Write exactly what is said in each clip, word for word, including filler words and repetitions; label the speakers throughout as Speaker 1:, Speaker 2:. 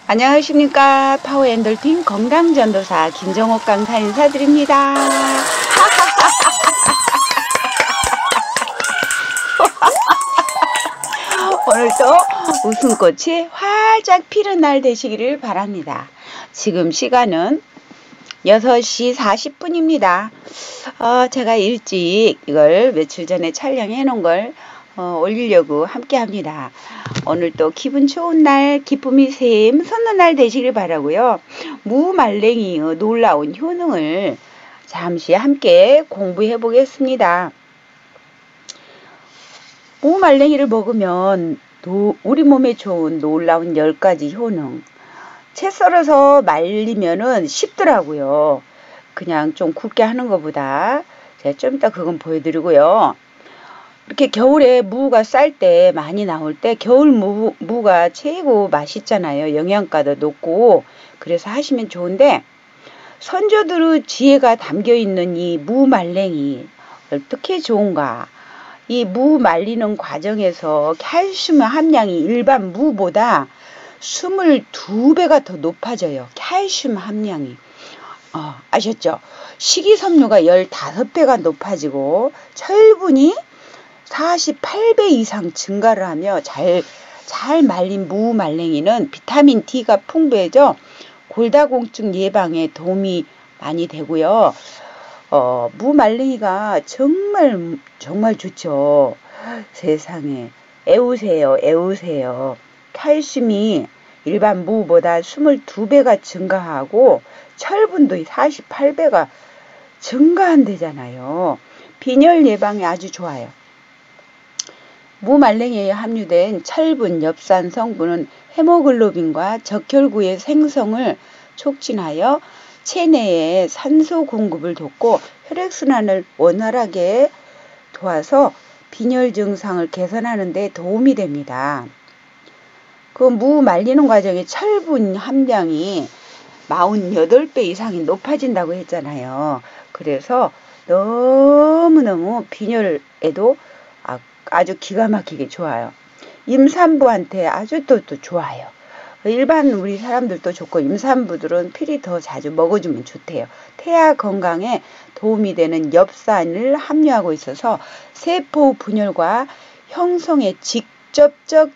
Speaker 1: 안녕하십니까. 파워엔돌핀 건강전도사 김정옥 강사 인사드립니다. 오늘도 웃음꽃이 활짝 피는 날 되시기를 바랍니다. 지금 시간은 여섯 시 사십 분입니다. 어, 제가 일찍 이걸 며칠 전에 촬영해 놓은 걸 어, 올리려고 함께 합니다. 오늘 또 기분 좋은 날, 기쁨이 샘솟는 날 되시길 바라고요. 무말랭이의 놀라운 효능을 잠시 함께 공부해 보겠습니다. 무말랭이를 먹으면 노, 우리 몸에 좋은 놀라운 열 가지 효능. 채 썰어서 말리면은 쉽더라고요. 그냥 좀 굵게 하는 것보다. 제가 좀 이따 그건 보여드리고요. 이렇게 겨울에 무가 쌀 때 많이 나올 때 겨울 무, 무가 최고 맛있잖아요. 영양가도 높고. 그래서 하시면 좋은데 선조들의 지혜가 담겨있는 이 무말랭이 어떻게 좋은가. 이 무 말리는 과정에서 칼슘 함량이 일반 무보다 이십이 배가 더 높아져요. 칼슘 함량이. 어, 아셨죠? 식이섬유가 십오 배가 높아지고 철분이 사십팔 배 이상 증가를 하며 잘, 잘 말린 무말랭이는 비타민 D가 풍부해져 골다공증 예방에 도움이 많이 되고요. 어, 무말랭이가 정말 정말 좋죠. 세상에 애우세요. 애우세요. 칼슘이 일반 무보다 이십이 배가 증가하고 철분도 사십팔 배가 증가한대잖아요. 빈혈 예방에 아주 좋아요. 무말랭이에 함유된 철분, 엽산 성분은 헤모글로빈과 적혈구의 생성을 촉진하여 체내에 산소 공급을 돕고 혈액순환을 원활하게 도와서 빈혈 증상을 개선하는 데 도움이 됩니다. 그 무 말리는 과정에 철분 함량이 사십팔 배 이상이 높아진다고 했잖아요. 그래서 너무너무 빈혈에도 아주 기가 막히게 좋아요. 임산부한테 아주 또, 또 좋아요. 일반 우리 사람들도 좋고 임산부들은 필히 더 자주 먹어주면 좋대요. 태아 건강에 도움이 되는 엽산을 함유하고 있어서 세포 분열과 형성에 직접적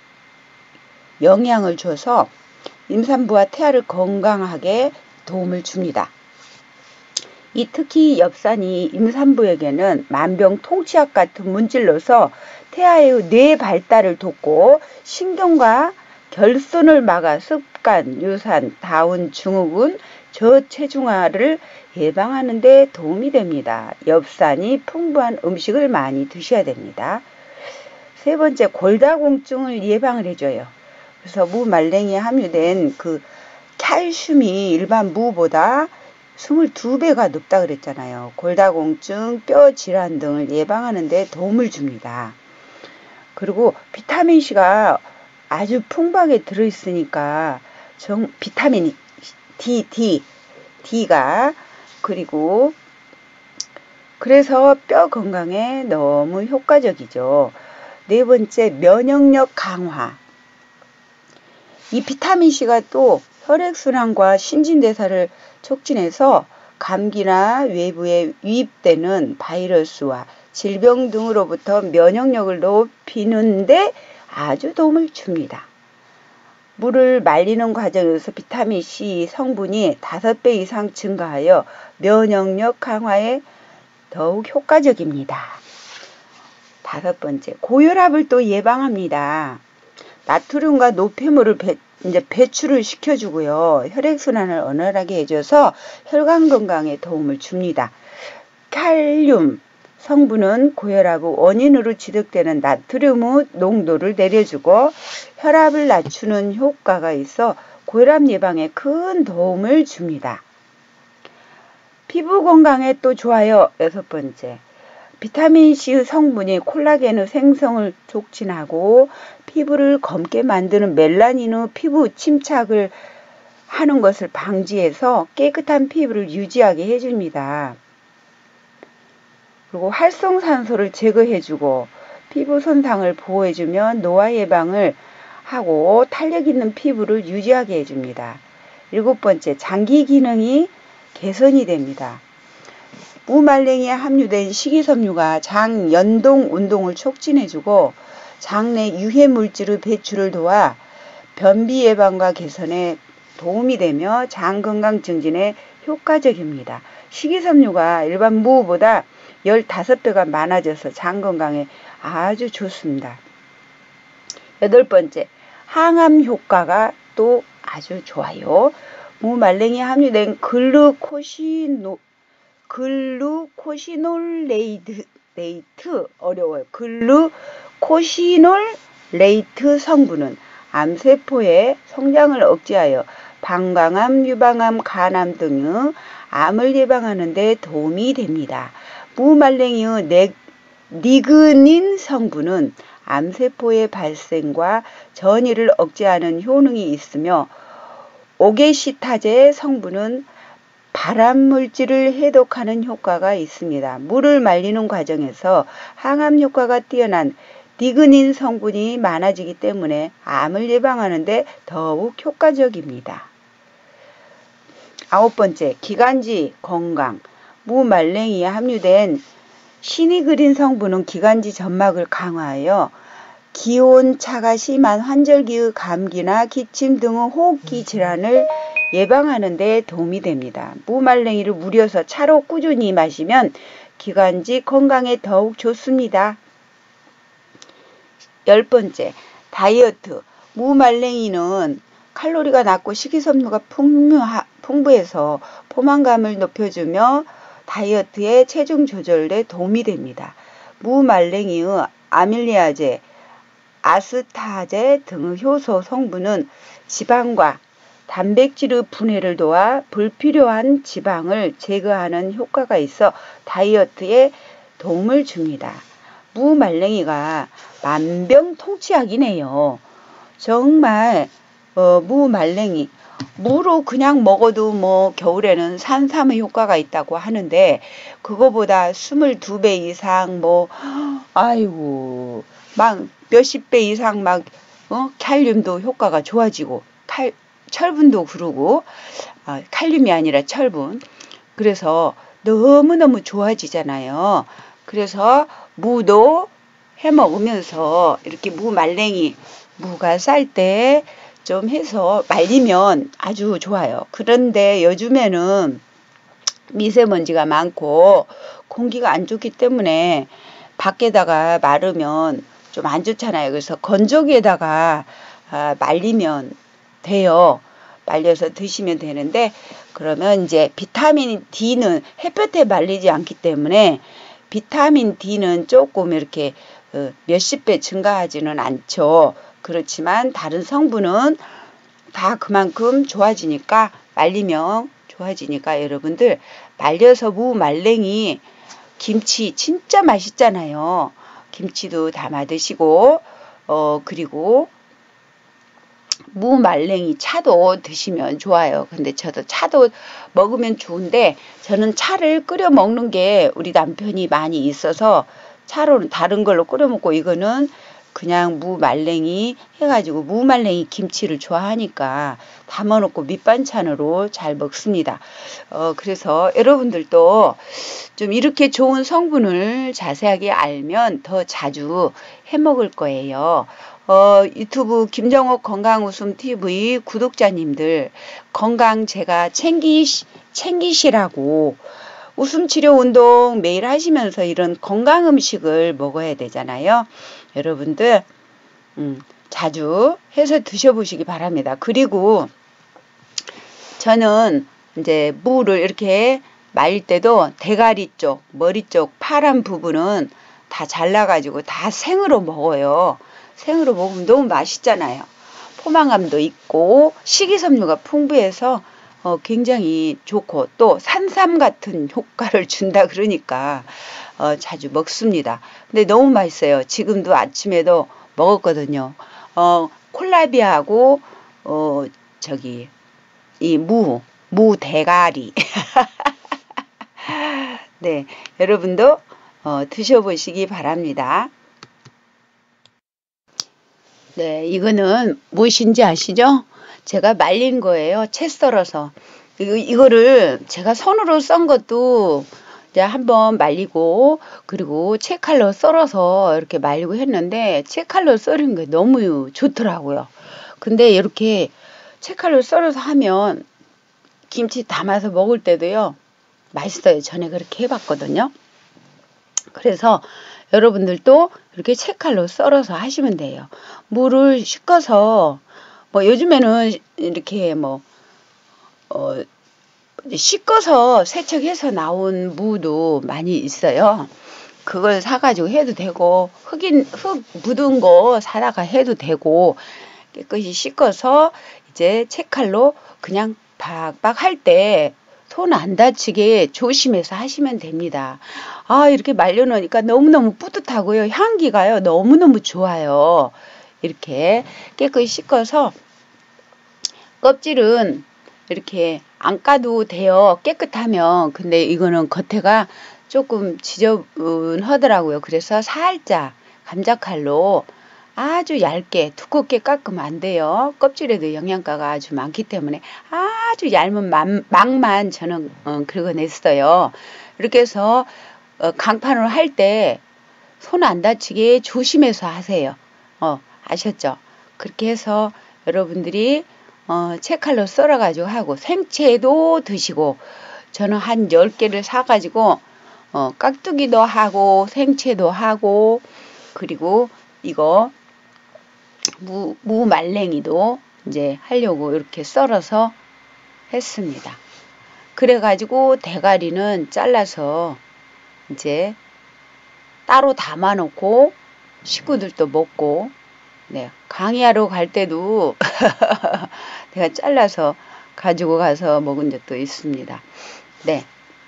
Speaker 1: 영향을 줘서 임산부와 태아를 건강하게 도움을 줍니다. 이 특히 엽산이 임산부에게는 만병통치약 같은 문질로서 태아의 뇌 발달을 돕고 신경과 결손을 막아 습관, 유산, 다운 증후군, 저체중아를 예방하는 데 도움이 됩니다. 엽산이 풍부한 음식을 많이 드셔야 됩니다. 세 번째, 골다공증을 예방을 해줘요. 그래서 무말랭이에 함유된 그 칼슘이 일반 무보다 이십이 배가 높다 그랬잖아요. 골다공증, 뼈 질환 등을 예방하는 데 도움을 줍니다. 그리고 비타민C가 아주 풍부하게 들어있으니까 정, 비타민 D, D, D가 그리고 그래서 뼈 건강에 너무 효과적이죠. 네 번째, 면역력 강화. 이 비타민C가 또 혈액순환과 신진대사를 촉진해서 감기나 외부에 유입되는 바이러스와 질병 등으로부터 면역력을 높이는데 아주 도움을 줍니다. 물을 말리는 과정에서 비타민C 성분이 다섯 배 이상 증가하여 면역력 강화에 더욱 효과적입니다. 다섯 번째, 고혈압을 또 예방합니다. 나트륨과 노폐물을 배, 이제 배출을 시켜주고요. 혈액순환을 원활하게 해줘서 혈관 건강에 도움을 줍니다. 칼륨 성분은 고혈압의 원인으로 지적되는 나트륨의 농도를 내려주고 혈압을 낮추는 효과가 있어 고혈압 예방에 큰 도움을 줍니다. 피부 건강에 또 좋아요. 여섯 번째, 비타민C 성분이 콜라겐의 생성을 촉진하고 피부를 검게 만드는 멜라닌의 피부 침착을 하는 것을 방지해서 깨끗한 피부를 유지하게 해줍니다. 그리고 활성산소를 제거해주고 피부 손상을 보호해주며 노화 예방을 하고 탄력 있는 피부를 유지하게 해줍니다. 일곱 번째, 장기 기능이 개선이 됩니다. 무말랭이에 함유된 식이섬유가 장 연동 운동을 촉진해주고 장내 유해 물질의 배출을 도와 변비 예방과 개선에 도움이 되며 장 건강 증진에 효과적입니다. 식이섬유가 일반 무보다 십오 배가 많아져서 장 건강에 아주 좋습니다. 여덟 번째, 항암 효과가 또 아주 좋아요. 무말랭이에 함유된 글루코시노, 글루코시놀레이트, 레이트, 어려워요. 글루코시놀레이트 성분은 암세포의 성장을 억제하여 방광암, 유방암, 간암 등의 암을 예방하는 데 도움이 됩니다. 무말랭이의 네, 니그닌 성분은 암세포의 발생과 전이를 억제하는 효능이 있으며 오게시타제 성분은 발암물질을 해독하는 효과가 있습니다. 물을 말리는 과정에서 항암 효과가 뛰어난 니그닌 성분이 많아지기 때문에 암을 예방하는 데 더욱 효과적입니다. 아홉 번째, 기관지 건강. 무말랭이에 함유된 시니그린 성분은 기관지 점막을 강화하여 기온차가 심한 환절기의 감기나 기침 등의 호흡기 질환을 예방하는 데 도움이 됩니다. 무말랭이를 무려서 차로 꾸준히 마시면 기관지 건강에 더욱 좋습니다. 열 번째, 다이어트. 무말랭이는 칼로리가 낮고 식이섬유가 풍부하, 풍부해서 포만감을 높여주며 다이어트에 체중 조절에 도움이 됩니다. 무말랭이의 아밀리아제, 아스타제 등의 효소 성분은 지방과 단백질의 분해를 도와 불필요한 지방을 제거하는 효과가 있어 다이어트에 도움을 줍니다. 무말랭이가 만병통치약이네요. 정말 어, 무말랭이 무로 그냥 먹어도 뭐 겨울에는 산삼의 효과가 있다고 하는데 그거보다 이십이 배 이상 뭐 아이고 막 몇십 배 이상 막 어? 칼륨도 효과가 좋아지고 칼, 철분도 그러고 아, 칼륨이 아니라 철분. 그래서 너무너무 좋아지잖아요. 그래서 무도 해 먹으면서 이렇게 무말랭이 무가 쌀 때 좀 해서 말리면 아주 좋아요. 그런데 요즘에는 미세먼지가 많고 공기가 안 좋기 때문에 밖에다가 마르면 좀 안 좋잖아요. 그래서 건조기에다가 아, 말리면 돼요. 말려서 드시면 되는데 그러면 이제 비타민 D는 햇볕에 말리지 않기 때문에 비타민 D는 조금 이렇게 어, 몇십 배 증가하지는 않죠. 그렇지만 다른 성분은 다 그만큼 좋아지니까 말리면 좋아지니까 여러분들 말려서 무말랭이 김치 진짜 맛있잖아요. 김치도 담아 드시고 어 그리고 무말랭이 차도 드시면 좋아요. 근데 저도 차도 먹으면 좋은데 저는 차를 끓여 먹는 게 우리 남편이 많이 있어서 차로는 다른 걸로 끓여 먹고 이거는 그냥 무말랭이 해가지고 무말랭이 김치를 좋아하니까 담아놓고 밑반찬으로 잘 먹습니다. 어, 그래서 여러분들도 좀 이렇게 좋은 성분을 자세하게 알면 더 자주 해 먹을 거예요. 어, 유튜브 김정옥 건강웃음티비 구독자님들 건강 제가 챙기, 챙기시라고 웃음치료 운동 매일 하시면서 이런 건강 음식을 먹어야 되잖아요. 여러분들 음, 자주 해서 드셔보시기 바랍니다. 그리고 저는 이제 무를 이렇게 말릴 때도 대가리 쪽, 머리 쪽 파란 부분은 다 잘라가지고 다 생으로 먹어요. 생으로 먹으면 너무 맛있잖아요. 포만감도 있고 식이섬유가 풍부해서 어, 굉장히 좋고 또 산삼 같은 효과를 준다 그러니까 어, 자주 먹습니다. 근데 너무 맛있어요. 지금도 아침에도 먹었거든요. 어, 콜라비하고 어, 저기 이 무, 무 대가리. 네, 여러분도 어, 드셔보시기 바랍니다. 네, 이거는 무엇인지 아시죠? 제가 말린 거예요. 채 썰어서. 이거, 이거를 제가 손으로 썬 것도 이제 한번 말리고, 그리고 채칼로 썰어서 이렇게 말리고 했는데, 채칼로 썰은 게 너무 좋더라고요. 근데 이렇게 채칼로 썰어서 하면 김치 담아서 먹을 때도요, 맛있어요. 전에 그렇게 해봤거든요. 그래서 여러분들도 이렇게 채칼로 썰어서 하시면 돼요. 무를 씻어서 뭐 요즘에는 이렇게 뭐 어, 씻어서 세척해서 나온 무도 많이 있어요. 그걸 사가지고 해도 되고 흙인 흙 묻은 거 사다가 해도 되고 깨끗이 씻어서 이제 채칼로 그냥 박박 할 때 손 안 다치게 조심해서 하시면 됩니다. 아, 이렇게 말려놓으니까 너무너무 뿌듯하고요. 향기가요, 너무너무 좋아요. 이렇게 깨끗이 씻어서 껍질은 이렇게 안 까도 돼요. 깨끗하면. 근데 이거는 겉에가 조금 지저분하더라고요. 그래서 살짝 감자칼로 아주 얇게 두껍게 깎으면 안 돼요. 껍질에도 영양가가 아주 많기 때문에 아주 얇은 망만 저는 어, 긁어냈어요. 이렇게 해서 어, 강판을 할 때 손 안 다치게 조심해서 하세요. 어, 아셨죠? 그렇게 해서 여러분들이 어, 채칼로 썰어가지고 하고 생채도 드시고 저는 한 열 개를 사가지고 어, 깍두기도 하고 생채도 하고 그리고 이거 무, 무말랭이도 이제 하려고 이렇게 썰어서 했습니다. 그래가지고 대가리는 잘라서 이제 따로 담아놓고 식구들도 먹고 네, 강의하러 갈 때도 내가 잘라서 가지고 가서 먹은 적도 있습니다. 네.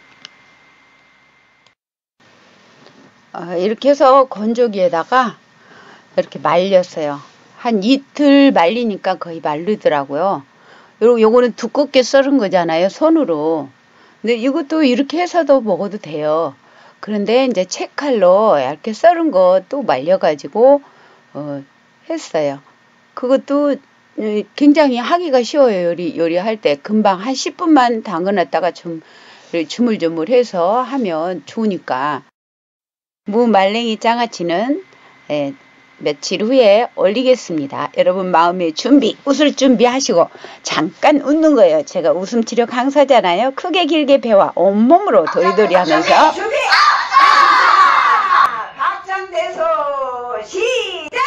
Speaker 1: 어, 이렇게 해서 건조기에다가 이렇게 말렸어요. 한 이틀 말리니까 거의 마르더라고요. 요, 요거는 두껍게 썰은 거잖아요. 손으로. 근데 이것도 이렇게 해서도 먹어도 돼요. 그런데 이제 채칼로 얇게 썰은 거 또 말려가지고 어, 했어요. 그것도 굉장히 하기가 쉬워요. 요리, 요리할 때. 금방 한 십 분만 담궈놨다가 좀 주물주물해서 하면 좋으니까. 무말랭이 장아찌는 예, 며칠 후에 올리겠습니다. 여러분 마음의 준비, 웃을 준비하시고 잠깐 웃는 거예요. 제가 웃음 치료 강사잖아요. 크게 길게 배와 온몸으로 도리도리 하면서
Speaker 2: 준비! 아! 박장대소 시작!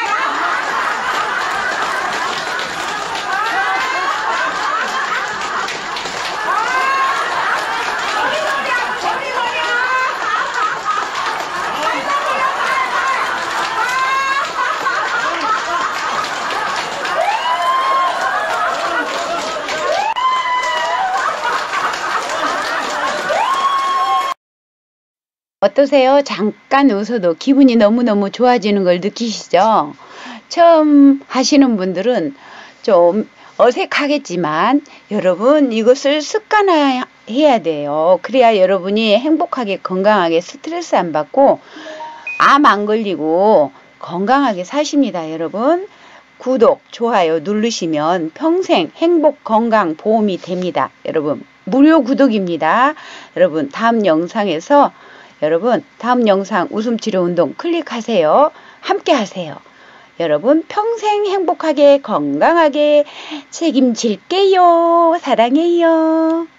Speaker 1: 어떠세요? 잠깐 웃어도 기분이 너무너무 좋아지는 걸 느끼시죠? 처음 하시는 분들은 좀 어색하겠지만 여러분 이것을 습관화해야 돼요. 그래야 여러분이 행복하게 건강하게 스트레스 안 받고 암 안 걸리고 건강하게 사십니다. 여러분 구독, 좋아요 누르시면 평생 행복, 건강, 보험이 됩니다. 여러분 무료 구독입니다. 여러분 다음 영상에서 여러분 다음 영상 웃음치료 운동 클릭하세요. 함께 하세요. 여러분 평생 행복하게 건강하게 책임질게요. 사랑해요.